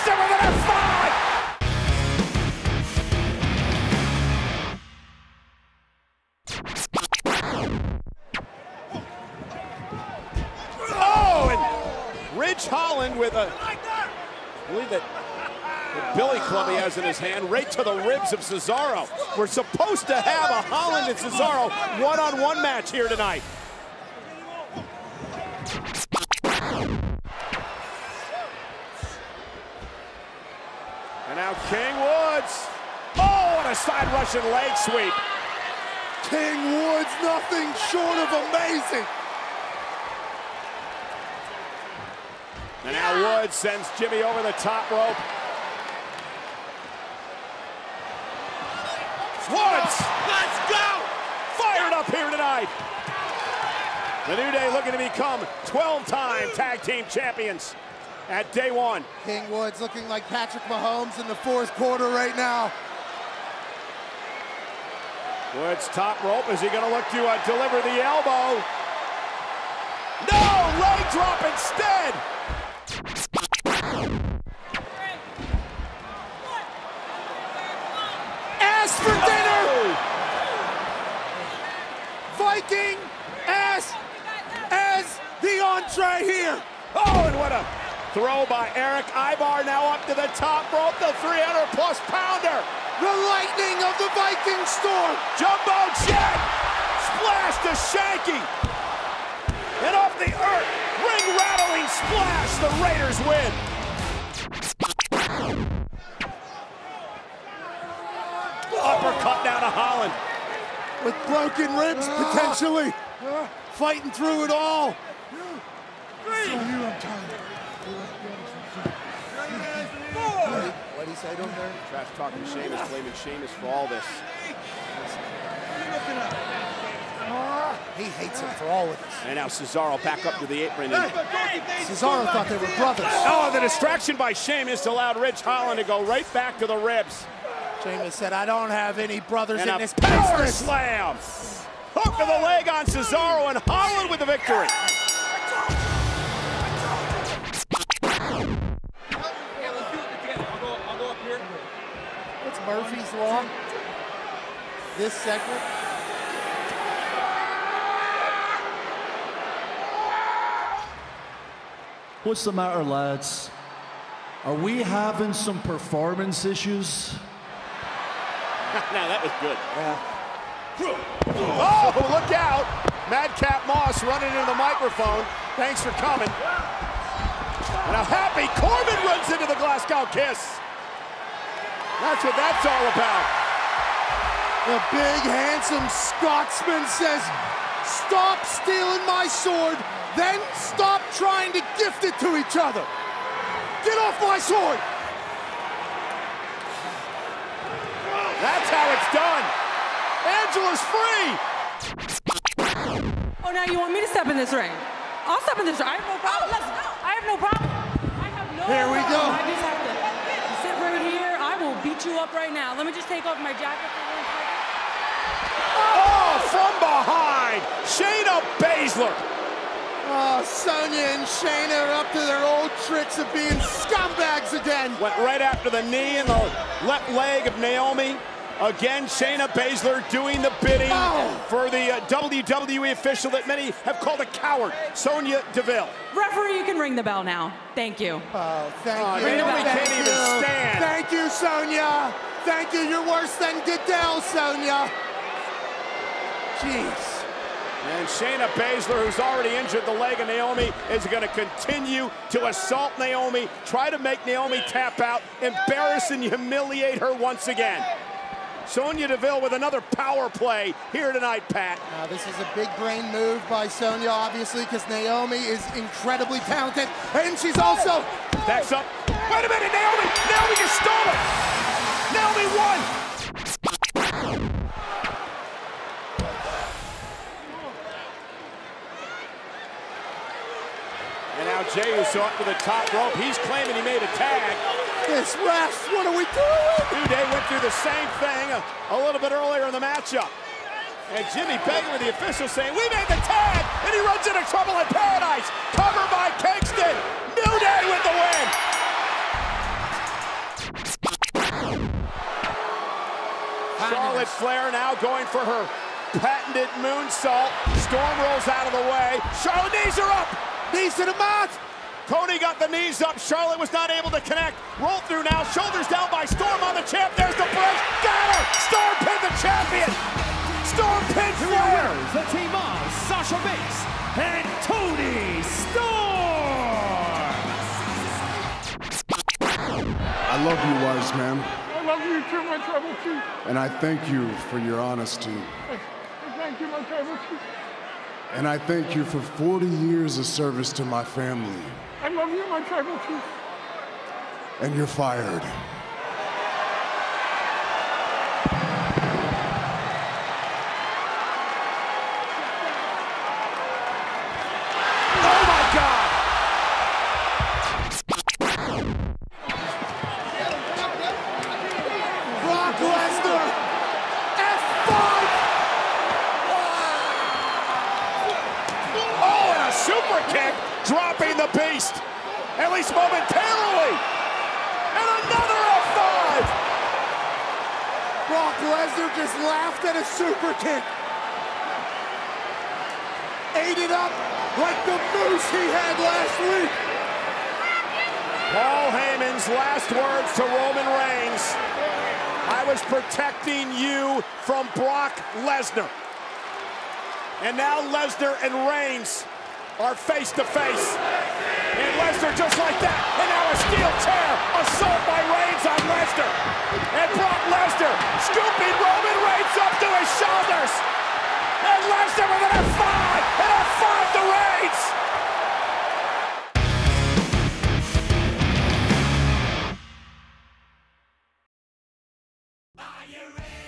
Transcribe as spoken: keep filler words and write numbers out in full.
it with an F five! Oh, and Ridge Holland with a, I believe that the Billy Club he has in his hand, right to the ribs of Cesaro. We're supposed to have a Holland and Cesaro one-on-one match here tonight. And now King Woods. Oh, and a side Russian leg sweep. King Woods, nothing short of amazing. And now Woods sends Jimmy over the top rope. Woods! Let's go! Fired up here tonight. The New Day looking to become twelve-time tag team champions at day one. King Woods looking like Patrick Mahomes in the fourth quarter right now. Woods top rope. Is he going to look to uh, deliver the elbow? No! Leg drop instead! Ass for dinner! Viking ass as the entree here. Oh, and what a throw by Eric Ivar, now up to the top rope, the three hundred plus pounder. The lightning of the Viking storm. Jumbo jet, splash to Shanky. And off the earth, ring rattling splash, the Raiders win. Uppercut down to Holland. With broken ribs, potentially. Fighting through it all. What did he say to him there? Trash talking Sheamus, blaming Sheamus for all this. He hates him for all of this. And now Cesaro back up to the apron. And Cesaro thought they were brothers. oh, the distraction by Sheamus allowed Ridge Holland to go right back to the ribs. Sheamus said, I don't have any brothers And in a this power business. slam. Hook to the leg on Cesaro, and Holland with the victory. What's Murphy's Law? This segment? What's the matter, lads? Are we having some performance issues? Now that was good. Yeah. Oh, look out! Madcap Moss running into the microphone. Thanks for coming. And a happy Corbin runs into the Glasgow Kiss. That's what that's all about. The big, handsome Scotsman says, stop stealing my sword, then stop trying to gift it to each other. Get off my sword! That's how it's done. Angela's free. Oh, now you want me to step in this ring? I'll step in this ring. I have no problem. Let's go. I have no problem. I have no Here we problem. go. I just have to sit right here. I will beat you up right now. Let me just take off my jacket for one second. Oh, from behind, Shayna Baszler. Oh, Sonya and Shayna are up to their old tricks of being scumbags again. Went right after the knee and the left leg of Naomi. Again, Shayna Baszler doing the bidding oh. for the uh, W W E official that many have called a coward, Sonya Deville. Referee, you can ring the bell now. Thank you. Oh, thank Oh, you. Naomi Thank can't you. even stand. Thank you, Sonya. Thank you. You're worse than Goodell, Sonya. Jeez. And Shayna Baszler, who's already injured the leg of Naomi, is going to continue to assault Naomi, try to make Naomi tap out, embarrass and humiliate her once again. Sonya Deville with another power play here tonight, Pat. Now, this is a big brain move by Sonya, obviously, because Naomi is incredibly talented, and she's also... That's up. Wait a minute, Naomi! Naomi just stole it! Naomi won! And now Jey Uso up to the top rope. He's claiming he made a tag. This ref, what are we doing? New Day went through the same thing a, a little bit earlier in the matchup. And Jimmy begging with the official saying, we made the tag! And he runs into trouble in paradise. Covered by Kingston. New Day with the win. Flair now going for her patented moonsault. Storm rolls out of the way. Charlotte, knees are up. Knees to the mat. Tony got the knees up. Charlotte was not able to connect. Roll through now. Shoulders down by Storm on the champ. There's the break. Got her. Storm pinned the champion. Storm pinned Flair. The team of Sasha Banks and Tony Storm. I love you, wise man. I love you too, my tribal chief. And I thank you for your honesty. I thank you, my tribal chief. And I thank you for forty years of service to my family. I love you, my tribal chief. And you're fired. Oh my God! Brock Lesnar. F five. Oh, and a super kick, dropping the beast, at least momentarily. And another F five. Brock Lesnar just laughed at a super kick. Ate it up like the moose he had last week. Paul Heyman's last words to Roman Reigns. I was protecting you from Brock Lesnar. And now Lesnar and Reigns are face to face. And Lesnar just like that. And now a steel chair. Assault by Reigns on Lesnar. And Brock Lesnar scooping Roman Reigns up to his shoulders. And Lesnar with an F five. And F five to Reigns. Are you ready?